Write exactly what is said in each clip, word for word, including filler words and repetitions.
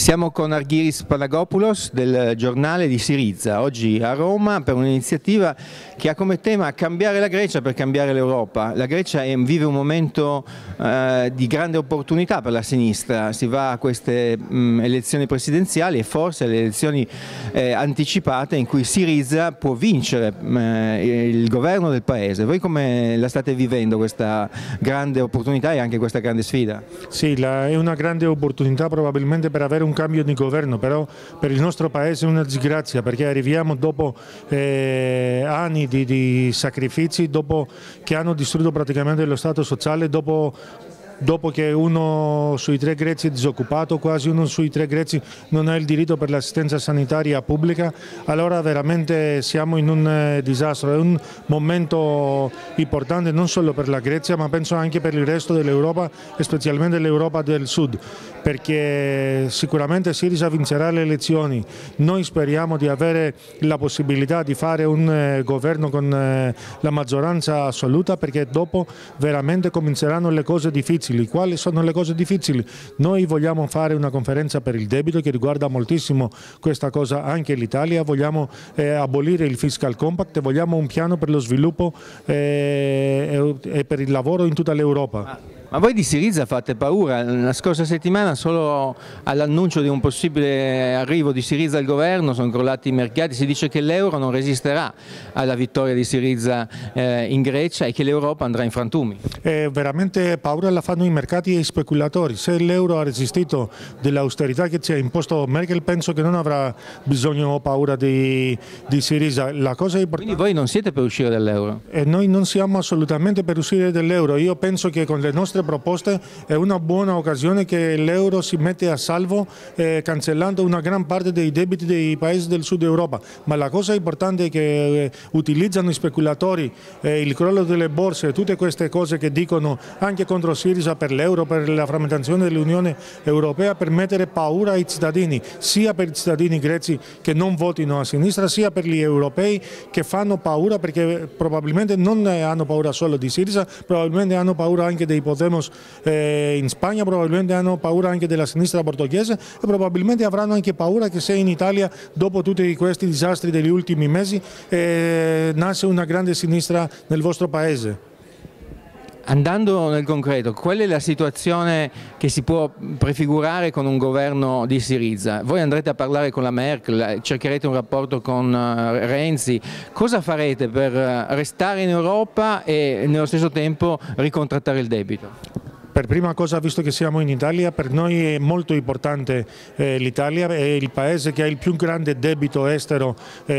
Siamo con Argyris Panagopoulos del giornale di Syriza, oggi a Roma per un'iniziativa che ha come tema cambiare la Grecia per cambiare l'Europa. La Grecia è, vive un momento eh, di grande opportunità per la sinistra, si va a queste mh, elezioni presidenziali e forse alle elezioni eh, anticipate in cui Syriza può vincere mh, il governo del paese. Voi come la state vivendo questa grande opportunità e anche questa grande sfida? Sì, la, è una grande opportunità probabilmente per avere un cambio di governo, però per il nostro paese è una disgrazia perché arriviamo dopo eh, anni di, di sacrifici, dopo che hanno distrutto praticamente lo Stato sociale, dopo dopo che uno sui tre greci è disoccupato, quasi uno sui tre greci non ha il diritto per l'assistenza sanitaria pubblica, allora veramente siamo in un disastro. È un momento importante non solo per la Grecia ma penso anche per il resto dell'Europa e specialmente l'Europa del Sud, perché sicuramente Syriza vincerà le elezioni. Noi speriamo di avere la possibilità di fare un governo con la maggioranza assoluta, perché dopo veramente cominceranno le cose difficili. Quali sono le cose difficili? Noi vogliamo fare una conferenza per il debito che riguarda moltissimo questa cosa anche l'Italia, vogliamo eh, abolire il fiscal compact e vogliamo un piano per lo sviluppo eh, e per il lavoro in tutta l'Europa. Ma voi di Syriza fate paura. La scorsa settimana, solo all'annuncio di un possibile arrivo di Syriza al governo, sono crollati i mercati. Si dice che l'euro non resisterà alla vittoria di Syriza eh, in Grecia e che l'Europa andrà in frantumi. Eh, veramente paura la fanno i mercati e i speculatori. Se l'euro ha resistito dell'austerità che ci ha imposto Merkel, penso che non avrà bisogno o paura di, di Syriza. La cosa importante... Quindi voi non siete per uscire dall'euro? Eh, noi non siamo assolutamente per uscire dall'euro. Io penso che con le nostre proposte è una buona occasione che l'euro si mette a salvo eh, cancellando una gran parte dei debiti dei paesi del sud Europa, ma la cosa importante è che eh, utilizzano i speculatori, eh, il crollo delle borse, tutte queste cose che dicono anche contro Syriza per l'euro, per la frammentazione dell'Unione Europea, per mettere paura ai cittadini, sia per i cittadini greci che non votino a sinistra, sia per gli europei che fanno paura, perché probabilmente non hanno paura solo di Syriza, probabilmente hanno paura anche dei Podemos Eh, in Spagna, probabilmente hanno paura anche della sinistra portoghese e probabilmente avranno anche paura che se in Italia, dopo tutti questi disastri degli ultimi mesi, eh, nasce una grande sinistra nel vostro paese. Andando nel concreto, qual è la situazione che si può prefigurare con un governo di Syriza? Voi andrete a parlare con la Merkel, cercherete un rapporto con Renzi, cosa farete per restare in Europa e nello stesso tempo ricontrattare il debito? Per prima cosa, visto che siamo in Italia, per noi è molto importante eh, l'Italia, è il paese che ha il più grande debito estero,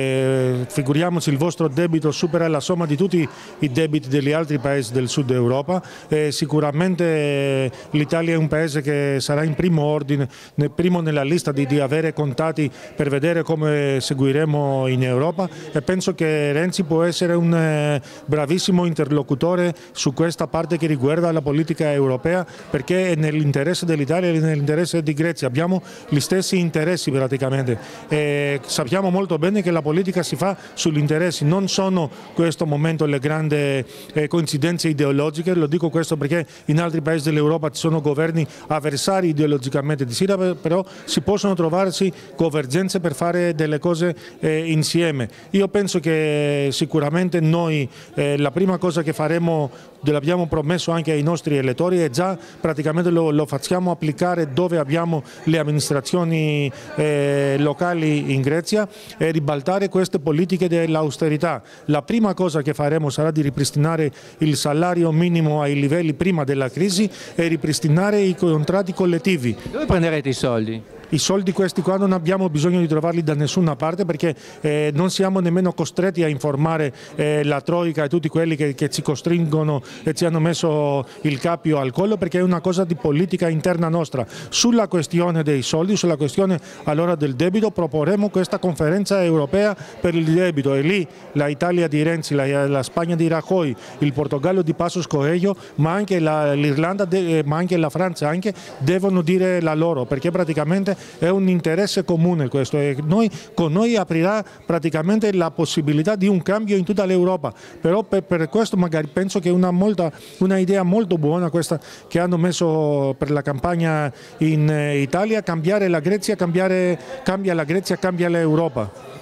eh, figuriamoci il vostro debito supera la somma di tutti i debiti degli altri paesi del sud Europa, eh, sicuramente eh, l'Italia è un paese che sarà in primo ordine, nel primo nella lista di, di avere contatti per vedere come seguiremo in Europa, e penso che Renzi può essere un eh, bravissimo interlocutore su questa parte che riguarda la politica europea, perché è nell'interesse dell'Italia e nell'interesse di Grecia, abbiamo gli stessi interessi praticamente e sappiamo molto bene che la politica si fa sugli interessi, non sono in questo momento le grandi eh, coincidenze ideologiche. Lo dico questo perché in altri paesi dell'Europa ci sono governi avversari ideologicamente di Syriza, però si possono trovarsi convergenze per fare delle cose eh, insieme. Io penso che sicuramente noi eh, la prima cosa che faremo, l'abbiamo promesso anche ai nostri elettori, e già praticamente lo, lo facciamo applicare dove abbiamo le amministrazioni eh, locali in Grecia, e ribaltare queste politiche dell'austerità. La prima cosa che faremo sarà di ripristinare il salario minimo ai livelli prima della crisi e ripristinare i contratti collettivi. Dove prenderete i soldi? I soldi questi qua non abbiamo bisogno di trovarli da nessuna parte, perché eh, non siamo nemmeno costretti a informare eh, la Troica e tutti quelli che, che ci costringono e ci hanno messo il cappio al collo, perché è una cosa di politica interna nostra. Sulla questione dei soldi, sulla questione allora del debito, proporremo questa conferenza europea per il debito, e lì la Italia di Renzi, la, la Spagna di Rajoy, il Portogallo di Passos Coelho, ma anche l'Irlanda, ma anche la Francia anche, devono dire la loro, perché praticamente è un interesse comune questo, e noi, con noi aprirà praticamente la possibilità di un cambio in tutta l'Europa, però per, per questo magari penso che è una, molta, una idea molto buona questa che hanno messo per la campagna in Italia, cambiare la Grecia, cambiare, cambia la Grecia, cambia l'Europa.